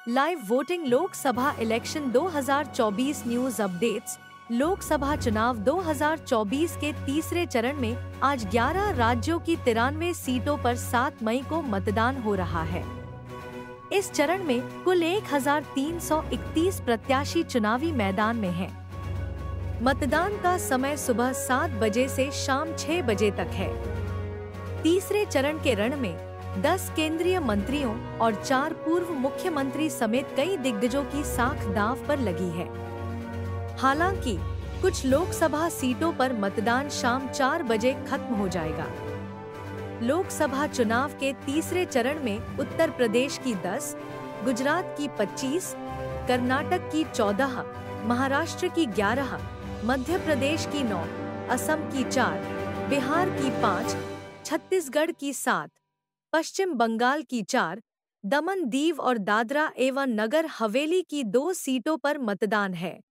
Live voting Lok Sabha election 2024 news updates. Lok Sabha चुनाव 2024 के तीसरे चरण में आज 11 राज्यों की 93 सीटों पर 7 मई को मतदान हो रहा है। इस चरण में कुल 1331 प्रत्याशी चुनावी मैदान में हैं। मतदान का समय सुबह 7 बजे से शाम 6 बजे तक है। तीसरे चरण के रण में 10 केंद्रीय मंत्रियों और 4 पूर्व मुख्यमंत्री समेत कई दिग्गजों की साख दांव पर लगी है। हालांकि कुछ लोकसभा सीटों पर मतदान शाम 4 बजे खत्म हो जाएगा। लोकसभा चुनाव के तीसरे चरण में उत्तर प्रदेश की 10, गुजरात की 25, कर्नाटक की 14, महाराष्ट्र की 11, मध्य प्रदेश की 9, असम की 4, बिहार की 5, छत्तीसगढ़ की 7, पश्चिम बंगाल की 4, दमन दीव और दादरा एवं नगर हवेली की 2 सीटों पर मतदान है।